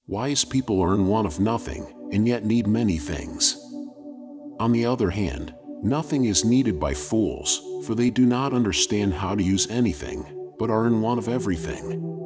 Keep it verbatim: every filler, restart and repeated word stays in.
Wise people are in want of nothing, and yet need many things. On the other hand, nothing is needed by fools, for they do not understand how to use anything, but are in want of everything.